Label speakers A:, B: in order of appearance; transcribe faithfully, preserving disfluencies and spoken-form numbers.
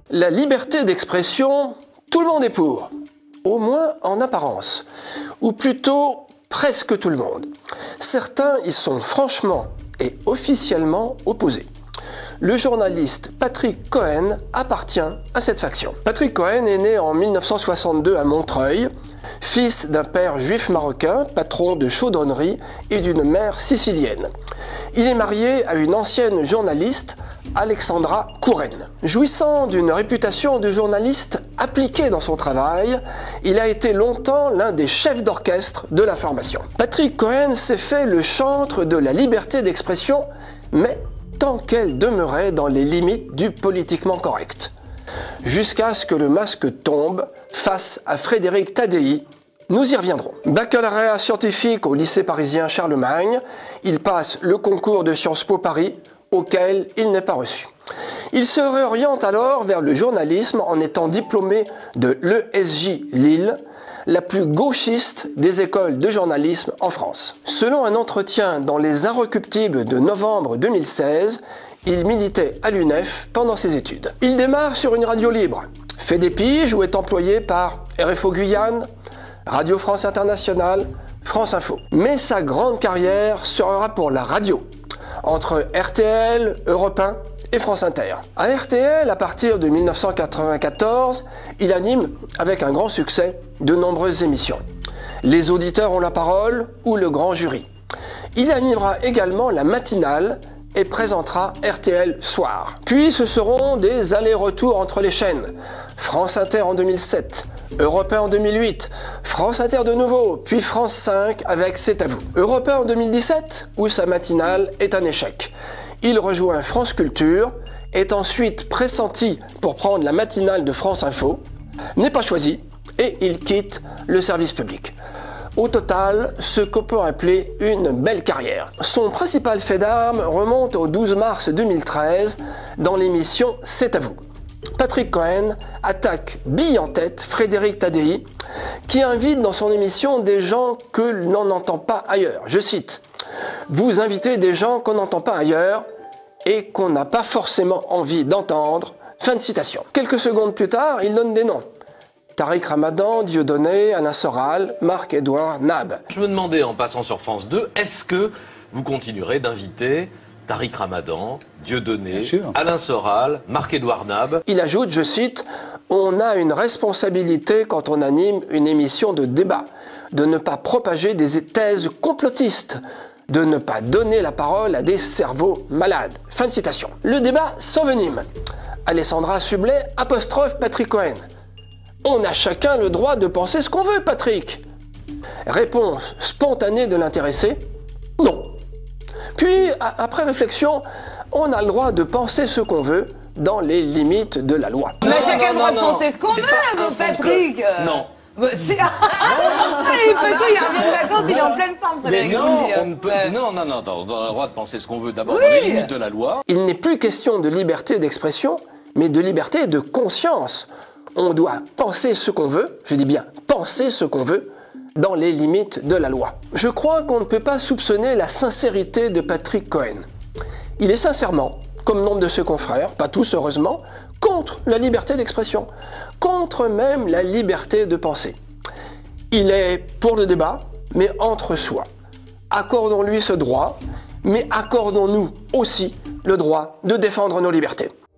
A: La liberté d'expression, tout le monde est pour, au moins en apparence, ou plutôt presque tout le monde. Certains y sont franchement et officiellement opposés. Le journaliste Patrick Cohen appartient à cette faction. Patrick Cohen est né en mille neuf cent soixante-deux à Montreuil, fils d'un père juif marocain, patron de chaudronnerie, et d'une mère sicilienne. Il est marié à une ancienne journaliste, Alexandra Kouren. Jouissant d'une réputation de journaliste appliqué dans son travail, il a été longtemps l'un des chefs d'orchestre de l'information. Patrick Cohen s'est fait le chantre de la liberté d'expression, mais tant qu'elle demeurait dans les limites du politiquement correct. Jusqu'à ce que le masque tombe face à Frédéric Tadei. Nous y reviendrons. Baccalauréat scientifique au lycée parisien Charlemagne, il passe le concours de Sciences Po Paris, auquel il n'est pas reçu. Il se réoriente alors vers le journalisme en étant diplômé de l'E S J Lille, la plus gauchiste des écoles de journalisme en France. Selon un entretien dans Les Inrecuptibles de novembre deux mille seize, il militait à l'U N E F pendant ses études. Il démarre sur une radio libre, fait des piges ou est employé par R F O Guyane, Radio France Internationale, France Info. Mais sa grande carrière sera pour la radio, entre R T L, Europe un et France Inter. À R T L, à partir de mille neuf cent quatre-vingt-quatorze, il anime avec un grand succès de nombreuses émissions. Les auditeurs ont la parole ou le grand jury. Il animera également la matinale et présentera R T L Soir. Puis ce seront des allers-retours entre les chaînes. France Inter en deux mille sept, Europe un en deux mille huit, France Inter de nouveau, puis France cinq avec C'est à vous. Europe un en deux mille dix-sept, où sa matinale est un échec. Il rejoint France Culture, est ensuite pressenti pour prendre la matinale de France Info, n'est pas choisi et il quitte le service public. Au total, ce qu'on peut appeler une belle carrière. Son principal fait d'armes remonte au douze mars deux mille treize dans l'émission C'est à vous. Patrick Cohen attaque bille en tête Frédéric Tadei, qui invite dans son émission des gens que l'on n'entend pas ailleurs. Je cite: « Vous invitez des gens qu'on n'entend pas ailleurs et qu'on n'a pas forcément envie d'entendre. » Fin de citation. Quelques secondes plus tard, il donne des noms. Tariq Ramadan, Dieudonné, Alain Soral, Marc-Édouard Nab.
B: Je me demandais, en passant sur France deux, est-ce que vous continuerez d'inviter Tariq Ramadan, Dieudonné, Alain Soral, Marc-Édouard Nab?
A: Il ajoute, je cite, « On a une responsabilité quand on anime une émission de débat, de ne pas propager des thèses complotistes, de ne pas donner la parole à des cerveaux malades. » Fin de citation. Le débat s'envenime. Alessandra Sublet apostrophe Patrick Cohen. « On a chacun le droit de penser ce qu'on veut, Patrick. » Réponse spontanée de l'intéressé, « Non. » Puis, après réflexion, on a le droit de penser ce qu'on veut dans les limites de la loi.
C: On a chacun le droit de penser ce qu'on veut, mon Patrick.
B: Non.
C: Bah, si... il peut tout, il revient de vacances, il est en pleine forme, Frédéric.
B: Non, on ne peut... ouais. non, non, non, on a le droit de penser ce qu'on veut d'abord oui. dans les limites de la loi.
A: Il n'est plus question de liberté d'expression, mais de liberté de conscience. On doit penser ce qu'on veut, je dis bien penser ce qu'on veut, dans les limites de la loi. Je crois qu'on ne peut pas soupçonner la sincérité de Patrick Cohen. Il est sincèrement, comme nombre de ses confrères, pas tous heureusement, contre la liberté d'expression, contre même la liberté de penser. Il est pour le débat, mais entre soi. Accordons-lui ce droit, mais accordons-nous aussi le droit de défendre nos libertés.